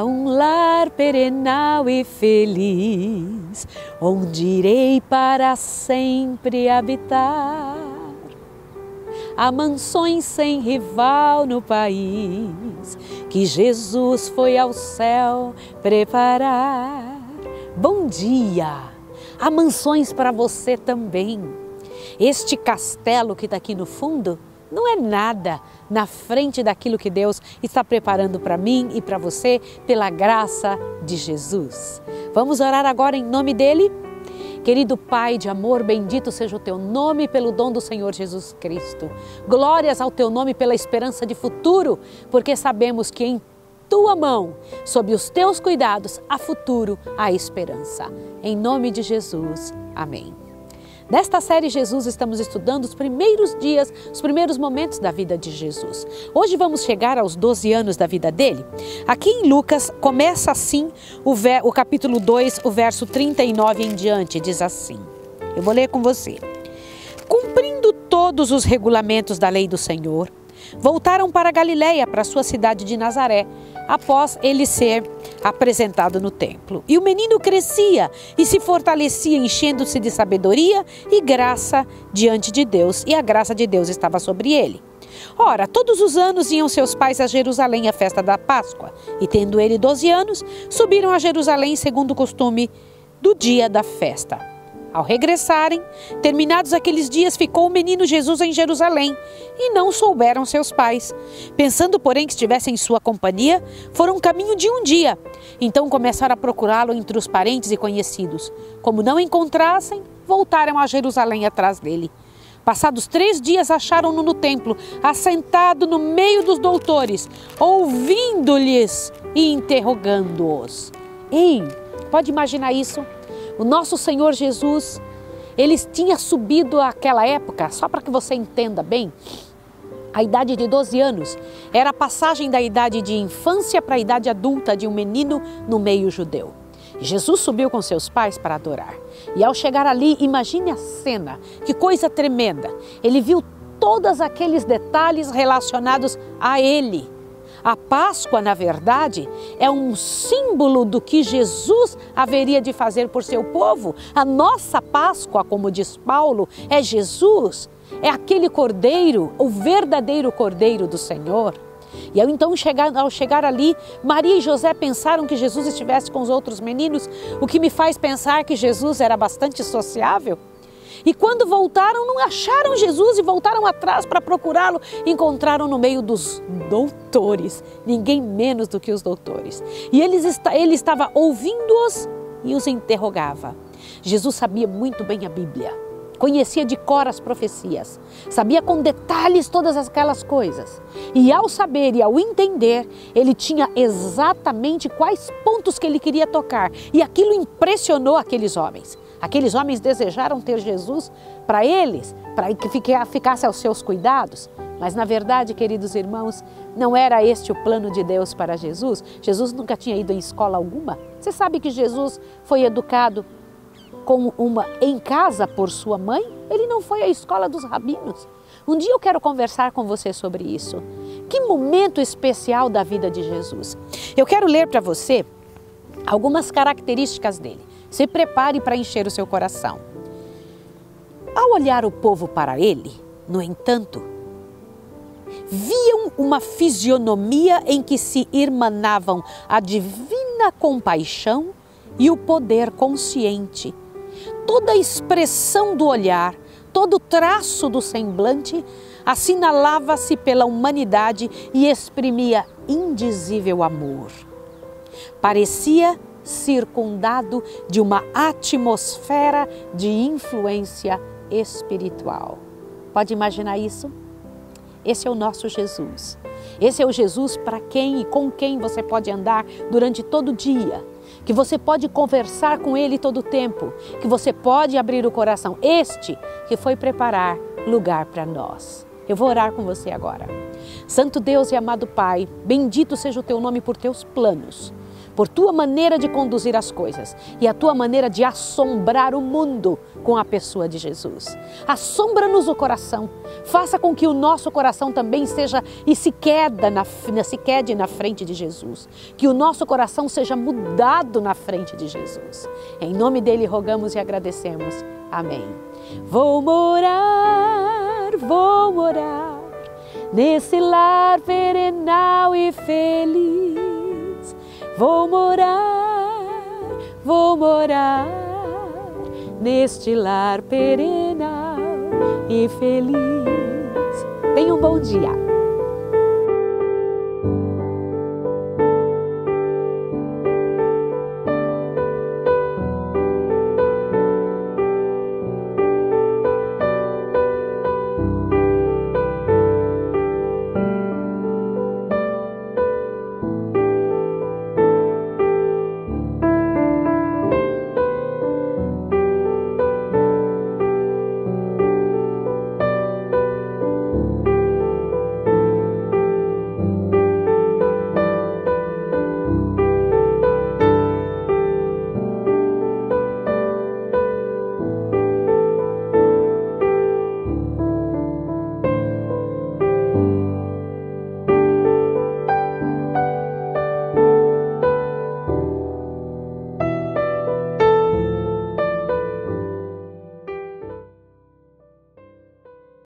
a um lar perenal e feliz, onde irei para sempre habitar. Há mansões sem rival no país, que Jesus foi ao céu preparar. Bom dia! Há mansões para você também. Este castelo que está aqui no fundo não é nada na frente daquilo que Deus está preparando para mim e para você pela graça de Jesus. Vamos orar agora em nome dele? Querido Pai de amor, bendito seja o teu nome pelo dom do Senhor Jesus Cristo. Glórias ao teu nome pela esperança de futuro, porque sabemos que em tua mão, sob os teus cuidados, há futuro, há esperança. Em nome de Jesus, amém. Nesta série Jesus estamos estudando os primeiros dias, os primeiros momentos da vida de Jesus. Hoje vamos chegar aos 12 anos da vida dele. Aqui em Lucas começa assim o capítulo 2, o verso 39 em diante, diz assim. Eu vou ler com você. Cumprindo todos os regulamentos da lei do Senhor, voltaram para Galiléia, para sua cidade de Nazaré, após ele ser apresentado no templo. E o menino crescia e se fortalecia, enchendo-se de sabedoria e graça diante de Deus, e a graça de Deus estava sobre ele. Ora, todos os anos iam seus pais a Jerusalém à festa da Páscoa, e tendo ele 12 anos, subiram a Jerusalém segundo o costume do dia da festa. Ao regressarem, terminados aqueles dias, ficou o menino Jesus em Jerusalém, e não souberam seus pais. Pensando, porém, que estivesse em sua companhia, foram caminho de um dia. Então começaram a procurá-lo entre os parentes e conhecidos. Como não encontrassem, voltaram a Jerusalém atrás dele. Passados 3 dias, acharam-no no templo, assentado no meio dos doutores, ouvindo-lhes e interrogando-os. Ei, pode imaginar isso? O nosso Senhor Jesus, ele tinha subido àquela época, só para que você entenda bem, a idade de 12 anos era a passagem da idade de infância para a idade adulta de um menino no meio judeu. Jesus subiu com seus pais para adorar. E ao chegar ali, imagine a cena, que coisa tremenda. Ele viu todos aqueles detalhes relacionados a ele. A Páscoa, na verdade, é um símbolo do que Jesus haveria de fazer por seu povo. A nossa Páscoa, como diz Paulo, é Jesus, é aquele cordeiro, o verdadeiro cordeiro do Senhor. E ao chegar ali, Maria e José pensaram que Jesus estivesse com os outros meninos, o que me faz pensar que Jesus era bastante sociável. E quando voltaram, não acharam Jesus e voltaram atrás para procurá-lo. Encontraram no meio dos doutores, ninguém menos do que os doutores. E ele estava ouvindo-os e os interrogava. Jesus sabia muito bem a Bíblia, conhecia de cor as profecias, sabia com detalhes todas aquelas coisas. E ao saber e ao entender, ele tinha exatamente quais pontos que ele queria tocar. E aquilo impressionou aqueles homens. Aqueles homens desejaram ter Jesus para eles, para que ficasse aos seus cuidados. Mas na verdade, queridos irmãos, não era este o plano de Deus para Jesus. Jesus nunca tinha ido em escola alguma. Você sabe que Jesus foi educado em casa por sua mãe? Ele não foi à escola dos rabinos. Um dia eu quero conversar com você sobre isso. Que momento especial da vida de Jesus. Eu quero ler para você algumas características dele. Se prepare para encher o seu coração. Ao olhar o povo para ele, no entanto, viam uma fisionomia em que se irmanavam a divina compaixão e o poder consciente. Toda a expressão do olhar, todo o traço do semblante assinalava-se pela humanidade e exprimia indizível amor. Parecia circundado de uma atmosfera de influência espiritual. Pode imaginar isso? Esse é o nosso Jesus. Esse é o Jesus para quem e com quem você pode andar durante todo o dia, que você pode conversar com ele todo o tempo, que você pode abrir o coração. Este que foi preparar lugar para nós. Eu vou orar com você agora. Santo Deus e amado Pai, bendito seja o teu nome por teus planos, por tua maneira de conduzir as coisas e a tua maneira de assombrar o mundo com a pessoa de Jesus. Assombra-nos o coração, faça com que o nosso coração também seja e se quede na frente de Jesus, que o nosso coração seja mudado na frente de Jesus. Em nome dele rogamos e agradecemos. Amém. Vou morar nesse lar perenal e feliz. Vou morar neste lar perenal e feliz. Tenha um bom dia.